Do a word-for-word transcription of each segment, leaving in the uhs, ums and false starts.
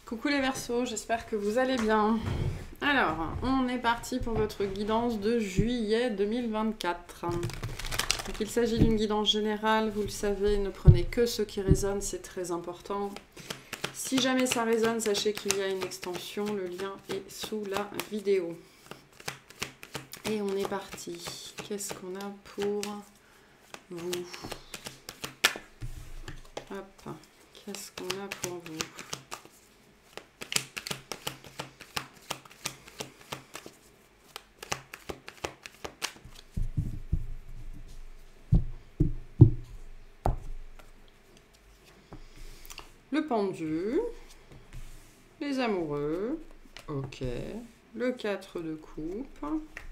Coucou les Verseaux, j'espère que vous allez bien. Alors, on est parti pour votre guidance de juillet deux mille vingt-quatre. Donc, il s'agit d'une guidance générale, vous le savez, ne prenez que ce qui résonne, c'est très important. Si jamais ça résonne, sachez qu'il y a une extension, le lien est sous la vidéo. Et on est parti. Qu'est-ce qu'on a pour vous? Hop, qu'est-ce qu'on a pour vous? Le pendu, les amoureux, ok, le quatre de coupe,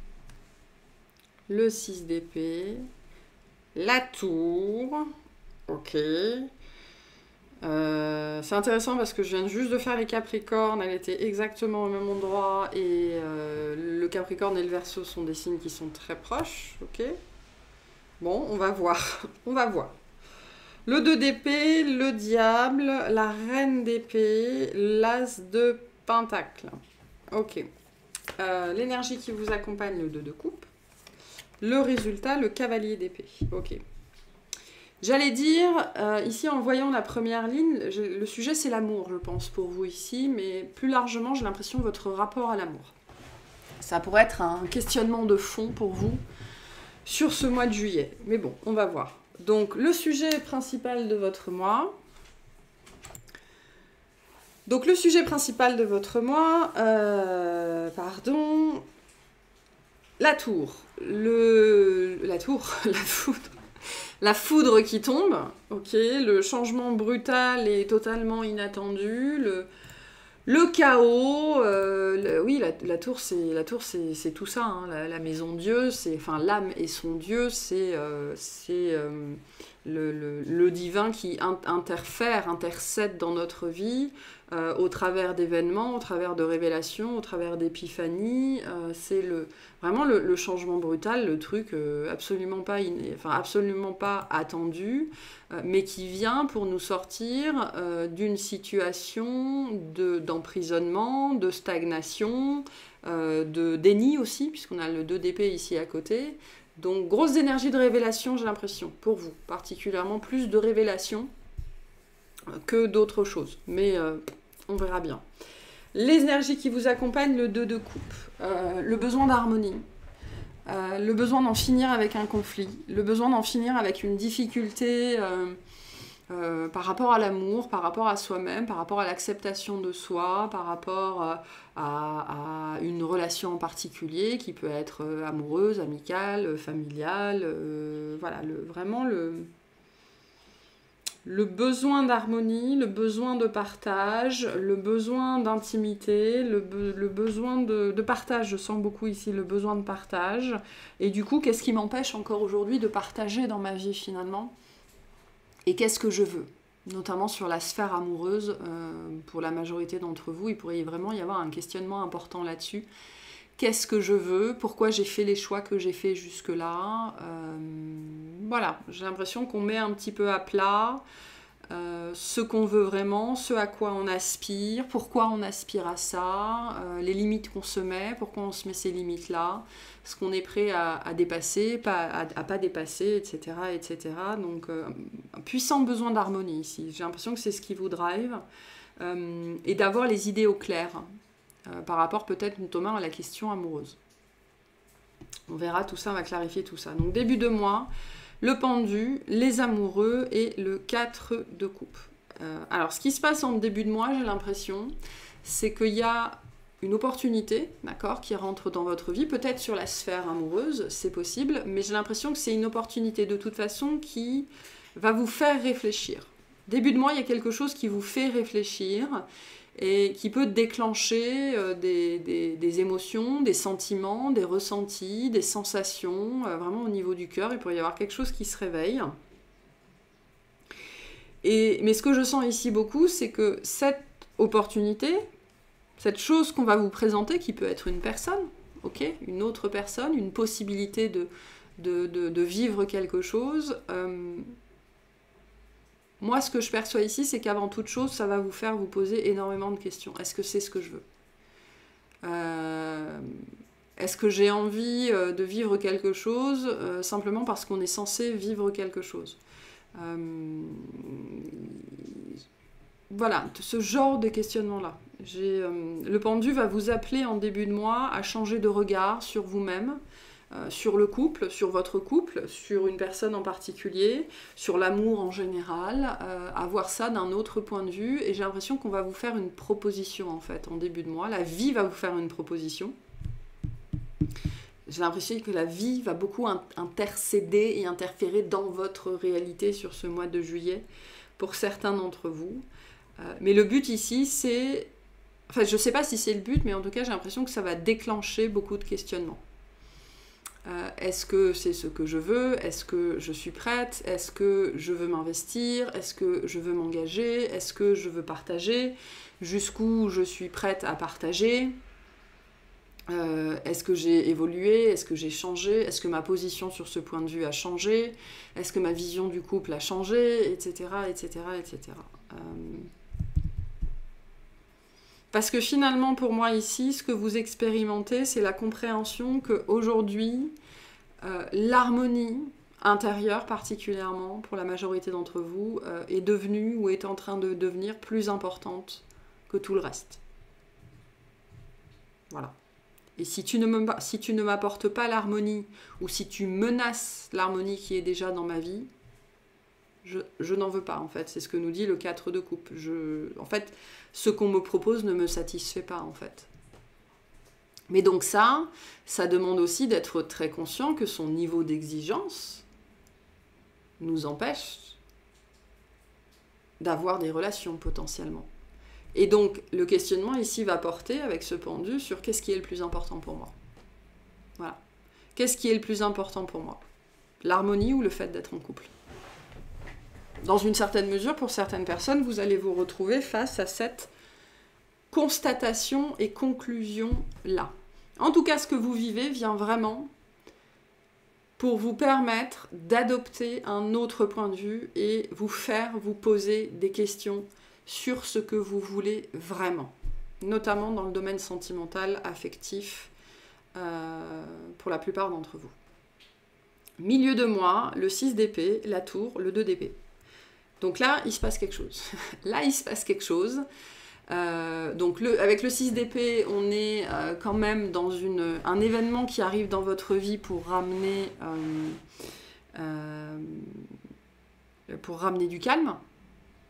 le six d'épée, la tour, ok. Euh, c'est intéressant parce que je viens juste de faire les Capricornes, elle était exactement au même endroit et euh, le Capricorne et le Verseau sont des signes qui sont très proches, ok. Bon, on va voir, on va voir. Le deux d'épée, le diable, la reine d'épée, l'as de pentacle. Ok. Euh, L'énergie qui vous accompagne, le deux de coupe. Le résultat, le cavalier d'épée. Ok. J'allais dire, euh, ici en voyant la première ligne, je, le sujet c'est l'amour, je pense, pour vous ici, mais plus largement, j'ai l'impression votre rapport à l'amour. Ça pourrait être un questionnement de fond pour vous sur ce mois de juillet. Mais bon, on va voir. Donc, le sujet principal de votre mois. Donc, le sujet principal de votre mois, euh, pardon, la tour. Le, la tour, la foudre. La foudre qui tombe, ok. Le changement brutal et totalement inattendu. Le, le chaos. Euh, le, oui, la, la tour, c'est la tour, c'est tout ça. Hein, la, la maison Dieu, c'est, enfin, l'âme et son Dieu, c'est, euh, c'est euh, le, le, le divin qui in, interfère, intercède dans notre vie, euh, au travers d'événements, au travers de révélations, au travers d'épiphanies. Euh, c'est le, vraiment le, le changement brutal, le truc euh, absolument pas, in, enfin, absolument pas attendu, euh, mais qui vient pour nous sortir euh, d'une situation de, d'emprisonnement, de stagnation, euh, de déni aussi, puisqu'on a le deux d'épée ici à côté. Donc, grosse énergie de révélation, j'ai l'impression, pour vous, particulièrement plus de révélation que d'autres choses. Mais euh, on verra bien. Les énergies qui vous accompagnent, le deux de coupe, euh, le besoin d'harmonie, euh, le besoin d'en finir avec un conflit, le besoin d'en finir avec une difficulté euh, euh, par rapport à l'amour, par rapport à soi-même, par rapport à l'acceptation de soi, par rapport à, à, à une relation en particulier qui peut être amoureuse, amicale, familiale, euh, voilà, le, vraiment le... Le besoin d'harmonie, le besoin de partage, le besoin d'intimité, le, be le besoin de, de partage, je sens beaucoup ici le besoin de partage. Et du coup, qu'est-ce qui m'empêche encore aujourd'hui de partager dans ma vie finalement? Et qu'est-ce que je veux? Notamment sur la sphère amoureuse, euh, pour la majorité d'entre vous, il pourrait vraiment y avoir un questionnement important là-dessus. Qu'est-ce que je veux? Pourquoi j'ai fait les choix que j'ai fait jusque-là? euh, Voilà, j'ai l'impression qu'on met un petit peu à plat euh, ce qu'on veut vraiment, ce à quoi on aspire, pourquoi on aspire à ça, euh, les limites qu'on se met, pourquoi on se met ces limites-là, ce qu'on est prêt à, à dépasser, pas, à, à pas dépasser, et cetera, et cetera. Donc, euh, un puissant besoin d'harmonie ici. J'ai l'impression que c'est ce qui vous drive euh, et d'avoir les idées au clair. Euh, par rapport peut-être notamment à la question amoureuse. On verra tout ça, on va clarifier tout ça. Donc début de mois, le pendu, les amoureux et le quatre de coupe. Euh, alors ce qui se passe en début de mois, j'ai l'impression, c'est qu'il y a une opportunité, d'accord, qui rentre dans votre vie, peut-être sur la sphère amoureuse, c'est possible, mais j'ai l'impression que c'est une opportunité de toute façon qui va vous faire réfléchir. Début de mois, il y a quelque chose qui vous fait réfléchir, et qui peut déclencher euh, des, des, des émotions, des sentiments, des ressentis, des sensations, euh, vraiment au niveau du cœur, il pourrait y avoir quelque chose qui se réveille. Et, mais ce que je sens ici beaucoup, c'est que cette opportunité, cette chose qu'on va vous présenter, qui peut être une personne, ok, une autre personne, une possibilité de, de, de, de vivre quelque chose, euh, Moi, ce que je perçois ici, c'est qu'avant toute chose, ça va vous faire vous poser énormément de questions. Est-ce que c'est ce que je veux? euh, Est-ce que j'ai envie euh, de vivre quelque chose euh, simplement parce qu'on est censé vivre quelque chose? euh, Voilà, ce genre de questionnement-là. Euh, le pendu va vous appeler en début de mois à changer de regard sur vous-même, euh, sur le couple, sur votre couple, sur une personne en particulier, sur l'amour en général, euh, à voir ça d'un autre point de vue. Et j'ai l'impression qu'on va vous faire une proposition, en fait, en début de mois. La vie va vous faire une proposition. J'ai l'impression que la vie va beaucoup intercéder et interférer dans votre réalité sur ce mois de juillet, pour certains d'entre vous. Euh, mais le but ici, c'est... Enfin, je ne sais pas si c'est le but, mais en tout cas, j'ai l'impression que ça va déclencher beaucoup de questionnements. Euh, est-ce que c'est ce que je veux? Est-ce que je suis prête? Est-ce que je veux m'investir? Est-ce que je veux m'engager? Est-ce que je veux partager? Jusqu'où je suis prête à partager? Euh, est-ce que j'ai évolué? Est-ce que j'ai changé? Est-ce que ma position sur ce point de vue a changé? Est-ce que ma vision du couple a changé? Etc, et cetera, et cetera. Euh... Parce que finalement, pour moi ici, ce que vous expérimentez, c'est la compréhension qu'aujourd'hui, euh, l'harmonie intérieure particulièrement, pour la majorité d'entre vous, euh, est devenue ou est en train de devenir plus importante que tout le reste. Voilà. Et si tu ne me, si tu ne m'apportes pas l'harmonie, ou si tu menaces l'harmonie qui est déjà dans ma vie, je, je n'en veux pas, en fait. C'est ce que nous dit le quatre de coupe. Je, en fait, ce qu'on me propose ne me satisfait pas, en fait. Mais donc ça, ça demande aussi d'être très conscient que son niveau d'exigence nous empêche d'avoir des relations, potentiellement. Et donc, le questionnement ici va porter, avec ce pendu, sur qu'est-ce qui est le plus important pour moi. Voilà. Qu'est-ce qui est le plus important pour moi? L'harmonie ou le fait d'être en couple? Dans une certaine mesure, pour certaines personnes, vous allez vous retrouver face à cette constatation et conclusion-là. En tout cas, ce que vous vivez vient vraiment pour vous permettre d'adopter un autre point de vue et vous faire vous poser des questions sur ce que vous voulez vraiment, notamment dans le domaine sentimental, affectif, euh, pour la plupart d'entre vous. Milieu de mois, le six d'épée, la tour, le deux d'épée. Donc là, il se passe quelque chose. Là, il se passe quelque chose. Euh, donc le, avec le six d'épée, on est euh, quand même dans une, un événement qui arrive dans votre vie pour ramener, euh, euh, pour ramener du calme. Ok ?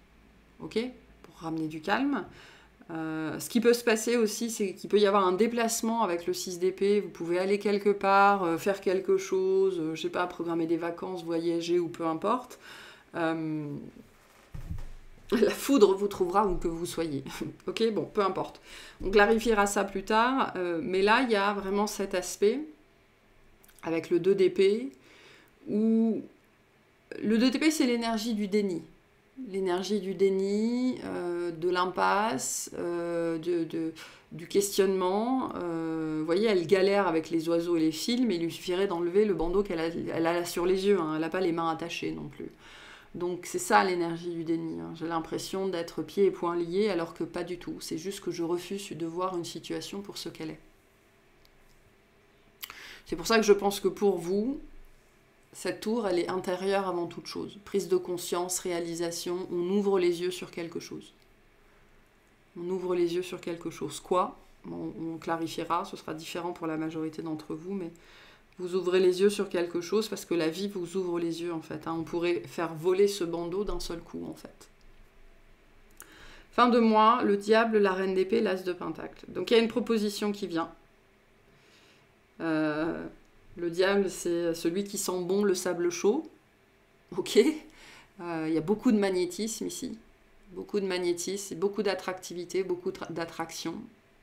Pour ramener du calme. Euh, ce qui peut se passer aussi, c'est qu'il peut y avoir un déplacement avec le six d'épée. Vous pouvez aller quelque part, euh, faire quelque chose, euh, je sais pas, programmer des vacances, voyager ou peu importe. Euh, la foudre vous trouvera où que vous soyez. Ok, bon, peu importe. On clarifiera ça plus tard. Euh, mais là, il y a vraiment cet aspect avec le deux d'épée où le deux d'épée, c'est l'énergie du déni. L'énergie du déni, euh, de l'impasse, euh, de, de, du questionnement. Euh, vous voyez, elle galère avec les oiseaux et les fils, mais il lui suffirait d'enlever le bandeau qu'elle a, elle a sur les yeux. Hein. Elle n'a pas les mains attachées non plus. Donc c'est ça l'énergie du déni. Hein. J'ai l'impression d'être pieds et poings liés, alors que pas du tout. C'est juste que je refuse de voir une situation pour ce qu'elle est. C'est pour ça que je pense que pour vous, cette tour, elle est intérieure avant toute chose. Prise de conscience, réalisation, on ouvre les yeux sur quelque chose. On ouvre les yeux sur quelque chose. Quoi ? on, on clarifiera, ce sera différent pour la majorité d'entre vous, mais vous ouvrez les yeux sur quelque chose parce que la vie vous ouvre les yeux, en fait. Hein. On pourrait faire voler ce bandeau d'un seul coup, en fait. Fin de mois, le diable, la reine d'épée, l'as de pentacle. Donc il y a une proposition qui vient. Euh... Le diable, c'est celui qui sent bon le sable chaud. Ok. Euh, il y a beaucoup de magnétisme ici. Beaucoup de magnétisme, beaucoup d'attractivité, beaucoup d'attraction.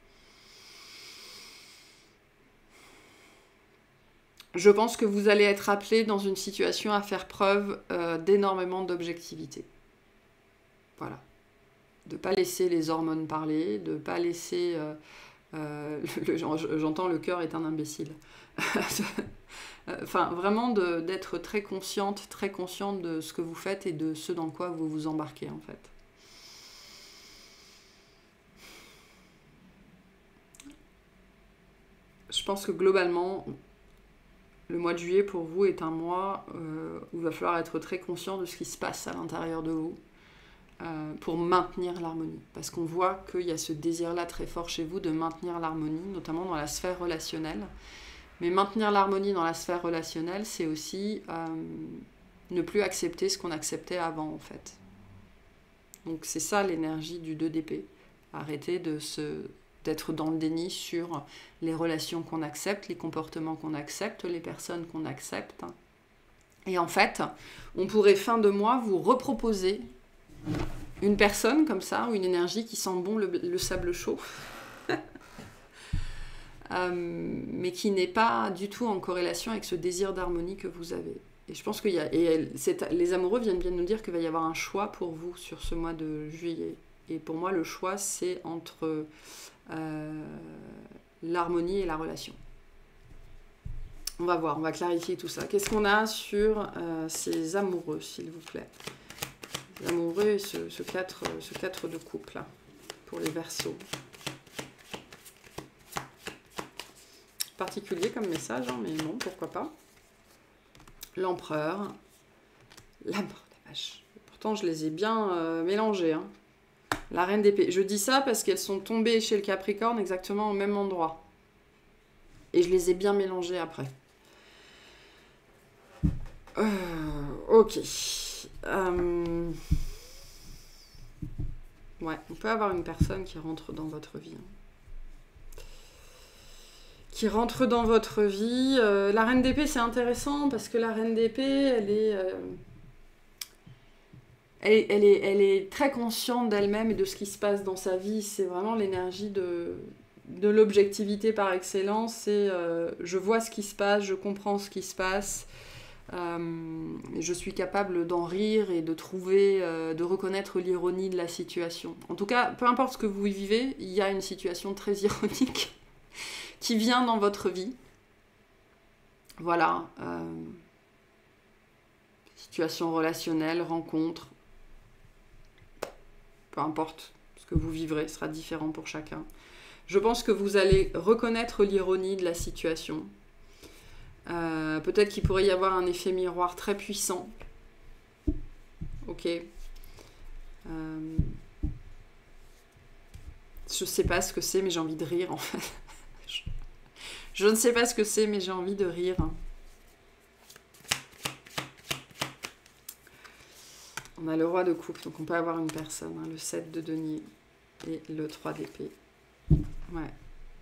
Je pense que vous allez être appelé dans une situation à faire preuve euh, d'énormément d'objectivité. Voilà. De ne pas laisser les hormones parler, de ne pas laisser... Euh, Euh, le, le, j'entends le cœur est un imbécile. Enfin, vraiment d'être très consciente, très consciente de ce que vous faites et de ce dans quoi vous vous embarquez, en fait. Je pense que globalement, le mois de juillet pour vous est un mois euh, où il va falloir être très conscient de ce qui se passe à l'intérieur de vous euh, pour maintenir l'harmonie. Parce qu'on voit qu'il y a ce désir-là très fort chez vous de maintenir l'harmonie, notamment dans la sphère relationnelle. Mais maintenir l'harmonie dans la sphère relationnelle, c'est aussi euh, ne plus accepter ce qu'on acceptait avant, en fait. Donc c'est ça l'énergie du deux d'épée. Arrêter de se... d'être dans le déni sur les relations qu'on accepte, les comportements qu'on accepte, les personnes qu'on accepte. Et en fait, on pourrait fin de mois vous reproposer une personne comme ça, ou une énergie qui sent bon le, le sable chaud, euh, mais qui n'est pas du tout en corrélation avec ce désir d'harmonie que vous avez. Et je pense qu'il y a... Et elle, les amoureux viennent bien nous dire qu'il va y avoir un choix pour vous sur ce mois de juillet. Et pour moi, le choix, c'est entre... Euh, l'harmonie et la relation. On va voir, on va clarifier tout ça. Qu'est-ce qu'on a sur euh, ces amoureux, s'il vous plaît? Les amoureux et ce, ce, quatre, ce quatre de couple, là, pour les Verseaux. Particulier comme message, hein, mais bon, pourquoi pas. L'empereur. La mort des vaches. Pourtant, je les ai bien euh, mélangés, hein. La reine d'épée. Je dis ça parce qu'elles sont tombées chez le Capricorne exactement au même endroit. Et je les ai bien mélangées après. Euh, ok. Euh... Ouais, on peut avoir une personne qui rentre dans votre vie. Qui rentre dans votre vie. Euh, la reine d'épée, c'est intéressant parce que la reine d'épée, elle est... Euh... Elle, elle, est, elle est très consciente d'elle-même et de ce qui se passe dans sa vie. C'est vraiment l'énergie de, de l'objectivité par excellence. C'est euh, je vois ce qui se passe, je comprends ce qui se passe. Euh, je suis capable d'en rire et de trouver, euh, de reconnaître l'ironie de la situation. En tout cas, peu importe ce que vous vivez, il y a une situation très ironique qui vient dans votre vie. Voilà. Euh, situation relationnelle, rencontre. Peu importe ce que vous vivrez, ce sera différent pour chacun. Je pense que vous allez reconnaître l'ironie de la situation. Euh, peut-être qu'il pourrait y avoir un effet miroir très puissant. Ok. Euh, je ne sais pas ce que c'est, mais j'ai envie de rire, en fait. je, je ne sais pas ce que c'est, mais j'ai envie de rire. On a le roi de coupe, donc on peut avoir une personne, hein, le sept de denier et le trois d'épée. Ouais.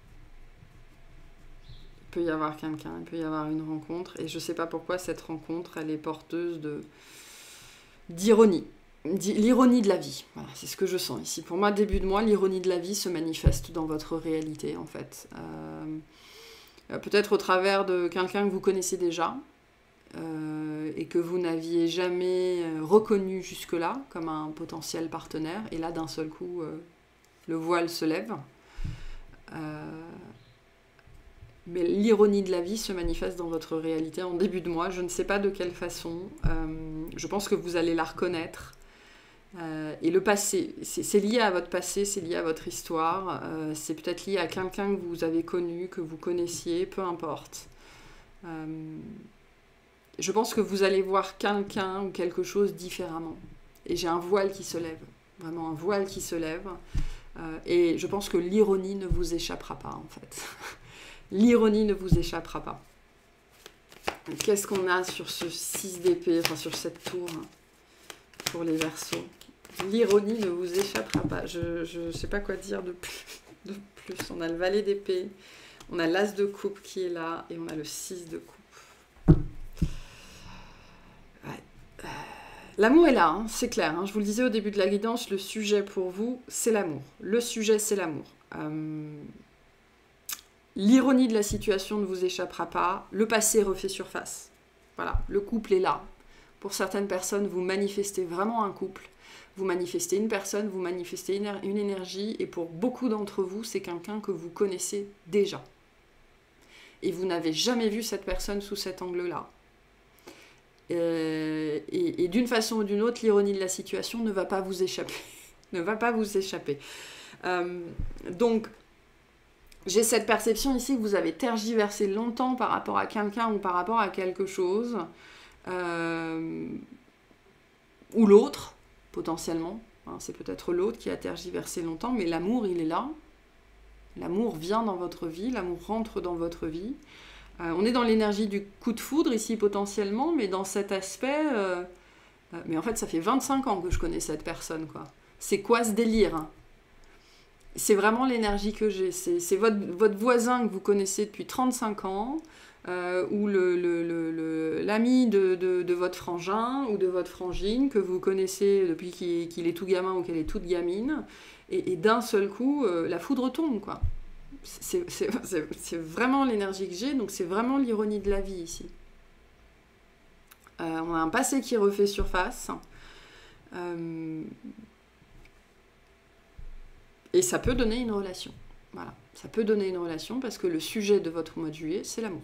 Il peut y avoir quelqu'un, il peut y avoir une rencontre, et je ne sais pas pourquoi cette rencontre, elle est porteuse de d'ironie. L'ironie de la vie, voilà, c'est ce que je sens ici. Pour moi, début de mois, l'ironie de la vie se manifeste dans votre réalité, en fait. Euh, peut-être au travers de quelqu'un que vous connaissez déjà, Euh, et que vous n'aviez jamais reconnu jusque-là comme un potentiel partenaire, et là d'un seul coup euh, le voile se lève. Euh, mais l'ironie de la vie se manifeste dans votre réalité en début de mois, je ne sais pas de quelle façon. Euh, je pense que vous allez la reconnaître. Euh, et le passé, c'est lié à votre passé, c'est lié à votre histoire, euh, c'est peut-être lié à quelqu'un que vous avez connu, que vous connaissiez, peu importe. Euh, Je pense que vous allez voir quelqu'un ou quelque chose différemment. Et j'ai un voile qui se lève. Vraiment un voile qui se lève. Euh, et je pense que l'ironie ne vous échappera pas, en fait. L'ironie ne vous échappera pas. Qu'est-ce qu'on a sur ce six d'épée, enfin sur cette tour, hein, pour les Verseaux? L'ironie ne vous échappera pas. Je ne sais pas quoi dire de plus, de plus. On a le valet d'épée, on a l'as de coupe qui est là, et on a le six de coupe. L'amour est là, hein, c'est clair. Hein. Je vous le disais au début de la guidance, le sujet pour vous, c'est l'amour. Le sujet, c'est l'amour. Euh, L'ironie de la situation ne vous échappera pas. Le passé refait surface. Voilà, le couple est là. Pour certaines personnes, vous manifestez vraiment un couple. Vous manifestez une personne, vous manifestez une, une énergie. Et pour beaucoup d'entre vous, c'est quelqu'un que vous connaissez déjà. et vous n'avez jamais vu cette personne sous cet angle-là. Euh, et et d'une façon ou d'une autre, l'ironie de la situation ne va pas vous échapper. ne va pas vous échapper. Euh, donc, j'ai cette perception ici que vous avez tergiversé longtemps par rapport à quelqu'un ou par rapport à quelque chose, euh, ou l'autre, potentiellement. Hein, c'est peut-être l'autre qui a tergiversé longtemps, mais l'amour, il est là. L'amour vient dans votre vie, l'amour rentre dans votre vie. Euh, on est dans l'énergie du coup de foudre ici potentiellement, mais dans cet aspect... Euh, euh, mais en fait, ça fait vingt-cinq ans que je connais cette personne, quoi. C'est quoi ce délire, hein? C'est vraiment l'énergie que j'ai. C'est, c'est votre, votre voisin que vous connaissez depuis trente-cinq ans, euh, ou le, le, le, le, l'ami de, de, de votre frangin ou de votre frangine que vous connaissez depuis qu'il, qu'il est tout gamin ou qu'elle est toute gamine. Et, et d'un seul coup, euh, la foudre tombe, quoi. C'est, c'est, c'est, c'est vraiment l'énergie que j'ai, donc c'est vraiment l'ironie de la vie ici. Euh, on a un passé qui refait surface. Euh, et ça peut donner une relation. Voilà. Ça peut donner une relation parce que le sujet de votre mois de juillet, c'est l'amour.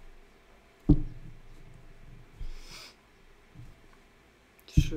Je...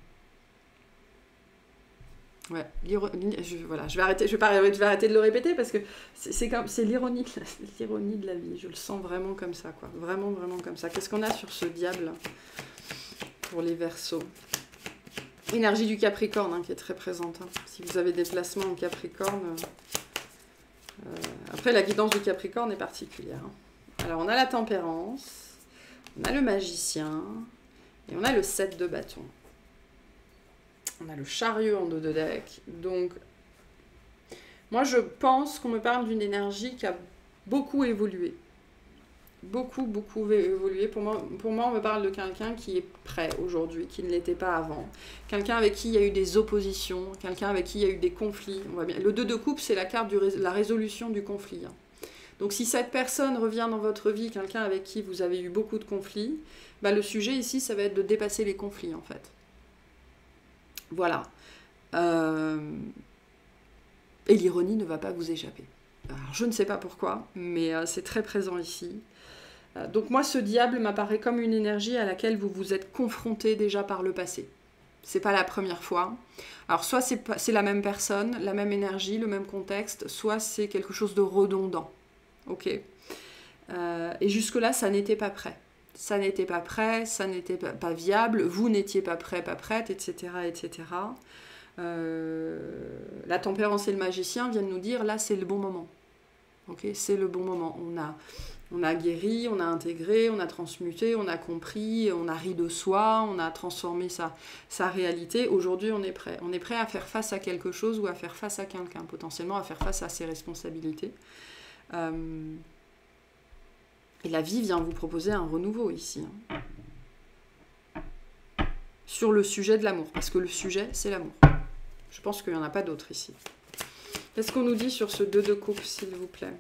Ouais, je, voilà, je vais arrêter, je vais pas, je vais arrêter de le répéter parce que c'est, c'est, comme, c'est l'ironie, de la, l'ironie de la vie. Je le sens vraiment comme ça, quoi. Vraiment, vraiment comme ça. Qu'est-ce qu'on a sur ce diable pour les Verseaux? Énergie du Capricorne, hein, qui est très présente. Hein. Si vous avez des placements en Capricorne... Euh, euh, après, la guidance du Capricorne est particulière. Hein. Alors, on a la Tempérance, on a le Magicien, et on a le sept de bâton. On a le Chariot en dos de deck. Donc, moi, je pense qu'on me parle d'une énergie qui a beaucoup évolué. Beaucoup, beaucoup évolué. Pour moi, pour moi, on me parle de quelqu'un qui est prêt aujourd'hui, qui ne l'était pas avant. Quelqu'un avec qui il y a eu des oppositions, quelqu'un avec qui il y a eu des conflits. On voit bien. Le deux de coupe, c'est la carte de la résolution du conflit. Donc, si cette personne revient dans votre vie, quelqu'un avec qui vous avez eu beaucoup de conflits, bah, le sujet ici, ça va être de dépasser les conflits, en fait. Voilà. Euh... Et l'ironie ne va pas vous échapper. Alors, je ne sais pas pourquoi, mais euh, c'est très présent ici. Euh, donc moi, ce diable m'apparaît comme une énergie à laquelle vous vous êtes confronté déjà par le passé. C'est pas la première fois. Alors soit c'est, pas, c'est la même personne, la même énergie, le même contexte, soit c'est quelque chose de redondant. Ok. Euh, et jusque-là, ça n'était pas prêt. Ça n'était pas prêt, ça n'était pas, pas viable, vous n'étiez pas prêt, pas prête, et cetera, et cetera. Euh, la Tempérance et le Magicien viennent nous dire, là, c'est le bon moment. Ok, c'est le bon moment. On a, on a guéri, on a intégré, on a transmuté, on a compris, on a ri de soi, on a transformé sa, sa réalité. Aujourd'hui, on est prêt. On est prêt à faire face à quelque chose ou à faire face à quelqu'un, potentiellement à faire face à ses responsabilités. Euh, Et la vie vient vous proposer un renouveau ici. Hein. Sur le sujet de l'amour. Parce que le sujet, c'est l'amour. Je pense qu'il n'y en a pas d'autre ici. Qu'est-ce qu'on nous dit sur ce deux de coupe, s'il vous plaît?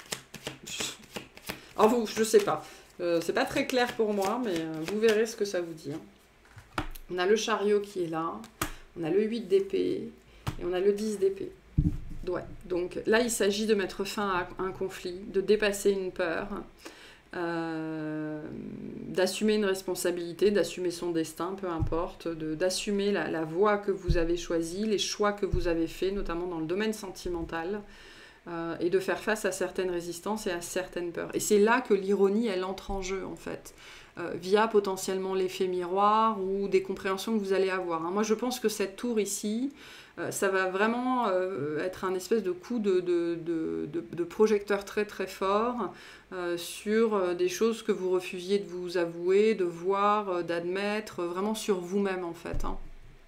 Alors vous, je ne sais pas. Euh, c'est pas très clair pour moi, mais euh, vous verrez ce que ça vous dit. Hein. On a le Chariot qui est là. On a le huit d'épée. Et on a le dix d'épée. Ouais. Donc là, il s'agit de mettre fin à un conflit, de dépasser une peur. Euh, d'assumer une responsabilité, d'assumer son destin, peu importe, de, d'assumer la, la voie que vous avez choisie, les choix que vous avez faits, notamment dans le domaine sentimental, euh, et de faire face à certaines résistances et à certaines peurs. Et c'est là que l'ironie, elle entre en jeu, en fait, euh, via potentiellement l'effet miroir ou des compréhensions que vous allez avoir. Hein. Moi, je pense que cette tour ici, euh, ça va vraiment euh, être un espèce de coup de, de, de, de, de projecteur très très fort euh, sur euh, des choses que vous refusiez de vous avouer, de voir, euh, d'admettre, euh, vraiment sur vous-même en fait. Hein.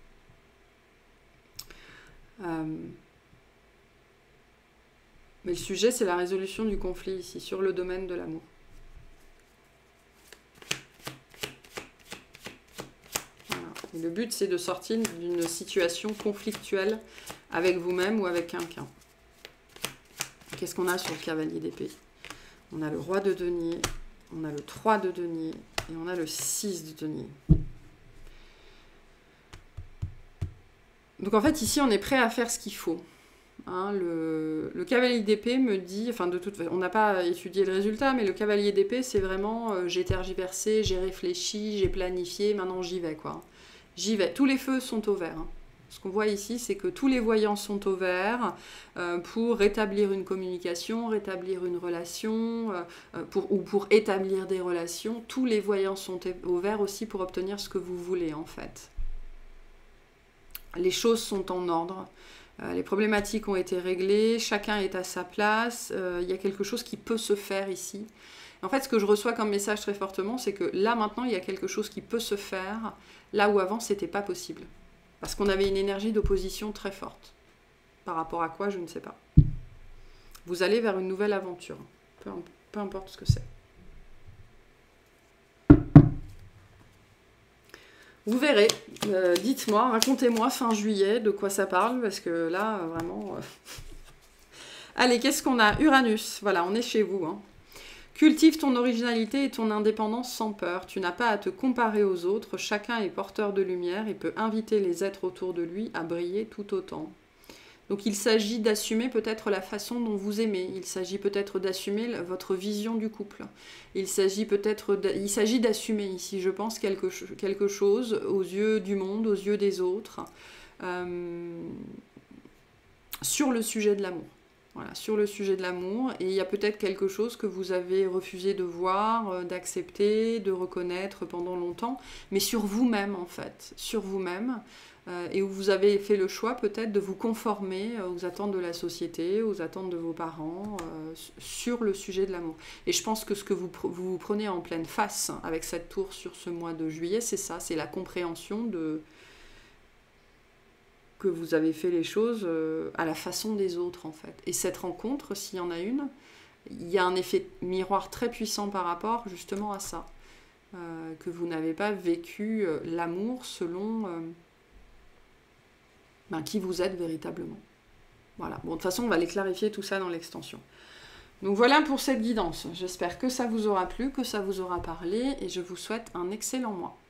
Euh... Mais le sujet, c'est la résolution du conflit ici, sur le domaine de l'amour. Et le but, c'est de sortir d'une situation conflictuelle avec vous-même ou avec quelqu'un. Qu'est-ce qu'on a sur le cavalier d'épée? On a le roi de denier, on a le trois de denier et on a le six de denier. Donc en fait, ici, on est prêt à faire ce qu'il faut. Hein, le, le cavalier d'épée me dit, enfin de toute façon, on n'a pas étudié le résultat, mais le cavalier d'épée, c'est vraiment, euh, j'ai tergiversé, j'ai réfléchi, j'ai planifié, maintenant j'y vais, quoi. J'y vais. Tous les feux sont au vert. Hein. Ce qu'on voit ici, c'est que tous les voyants sont au vert euh, pour rétablir une communication, rétablir une relation, euh, pour, ou pour établir des relations. Tous les voyants sont au vert aussi pour obtenir ce que vous voulez, en fait. Les choses sont en ordre. Les problématiques ont été réglées, chacun est à sa place, euh, il y a quelque chose qui peut se faire ici. En fait, ce que je reçois comme message très fortement, c'est que là, maintenant, il y a quelque chose qui peut se faire, là où avant, c'était pas possible. Parce qu'on avait une énergie d'opposition très forte. Par rapport à quoi, je ne sais pas. Vous allez vers une nouvelle aventure, peu, peu importe ce que c'est. Vous verrez, euh, dites-moi, racontez-moi fin juillet de quoi ça parle, parce que là, euh, vraiment... Euh... Allez, qu'est-ce qu'on a? Uranus, voilà, on est chez vous. Hein. Cultive ton originalité et ton indépendance sans peur. Tu n'as pas à te comparer aux autres, chacun est porteur de lumière et peut inviter les êtres autour de lui à briller tout autant. Donc il s'agit d'assumer peut-être la façon dont vous aimez, il s'agit peut-être d'assumer votre vision du couple, il s'agit peut-être, il s'agit d'assumer ici, je pense, quelque, quelque chose aux yeux du monde, aux yeux des autres, euh, sur le sujet de l'amour. Voilà, sur le sujet de l'amour, et il y a peut-être quelque chose que vous avez refusé de voir, d'accepter, de reconnaître pendant longtemps, mais sur vous-même en fait, sur vous-même, euh, et où vous avez fait le choix peut-être de vous conformer aux attentes de la société, aux attentes de vos parents, euh, sur le sujet de l'amour. Et je pense que ce que vous, vous prenez en pleine face avec cette tour sur ce mois de juillet, c'est ça, c'est la compréhension de... que vous avez fait les choses à la façon des autres, en fait. Et cette rencontre, s'il y en a une, il y a un effet miroir très puissant par rapport, justement, à ça. Euh, que vous n'avez pas vécu euh, l'amour selon euh, ben, qui vous êtes véritablement. Voilà. Bon, de toute façon, on va les clarifier tout ça dans l'extension. Donc voilà pour cette guidance. J'espère que ça vous aura plu, que ça vous aura parlé, et je vous souhaite un excellent mois.